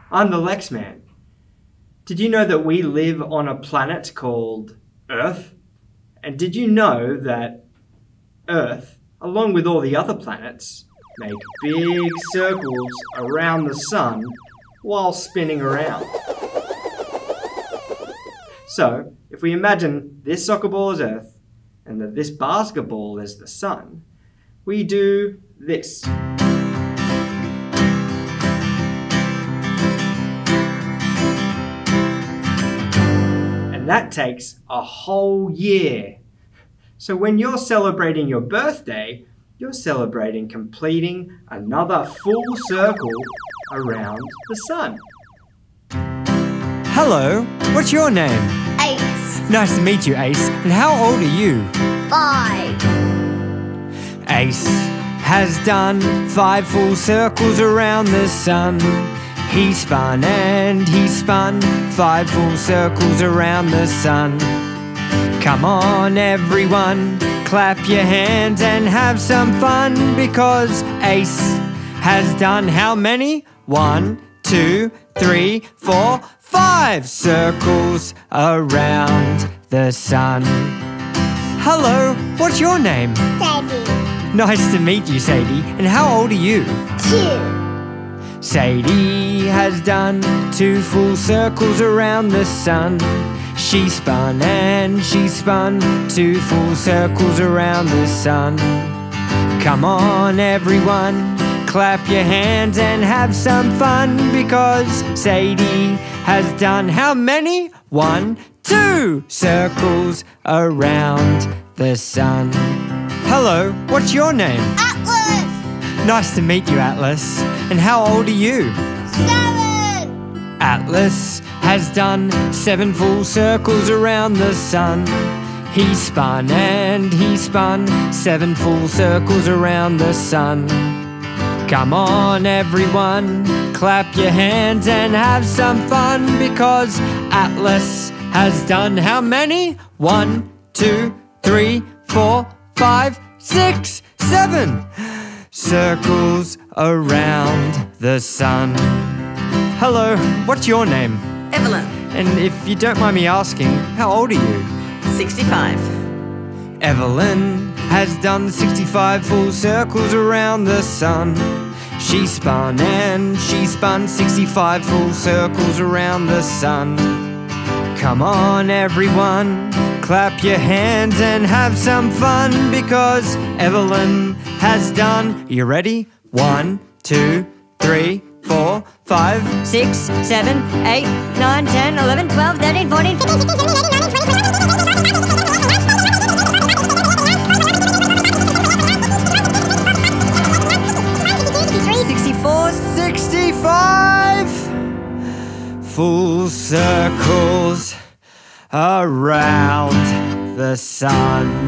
I'm the Lex Man. Did you know that we live on a planet called Earth? And did you know that Earth, along with all the other planets, make big circles around the sun while spinning around? So, if we imagine this soccer ball is Earth and that this basketball is the sun, we do this. And that takes a whole year. So when you're celebrating your birthday, you're celebrating completing another full circle around the sun. Hello, what's your name? Ace. Nice to meet you, Ace. And how old are you? 5. Ace has done 5 full circles around the sun. He spun and he spun 5 full circles around the sun. Come on everyone, clap your hands and have some fun, because Ace has done how many? 1, 2, 3, 4, 5 circles around the sun. Hello, what's your name? Sadie. Nice to meet you, Sadie. And how old are you? 2. Sadie has done 2 full circles around the sun. She spun and she spun 2 full circles around the sun. Come on everyone, clap your hands and have some fun, because Sadie has done how many? 1, 2 circles around the sun. Hello, what's your name? Atlas. Nice to meet you, Atlas. And how old are you? 7. Atlas has done 7 full circles around the sun. He spun and he spun 7 full circles around the sun. Come on everyone, clap your hands and have some fun, because Atlas has done how many? 1, 2, 3, 4, 5, 6, 7 circles around the sun. Hello, what's your name? Evelyn. And if you don't mind me asking, how old are you? 65. Evelyn has done 65 full circles around the sun. She spun and she spun 65 full circles around the sun. Come on everyone, clap your hands and have some fun, because Evelyn has done, you ready? 1, 2, 3, 4, 5, 6, 7, 8, 9, 10, 11, 12, 13, 14, 15, 16, 17, 18, 19, 20, 21, 22, 23, 24, 64, 65 full circles around the sun.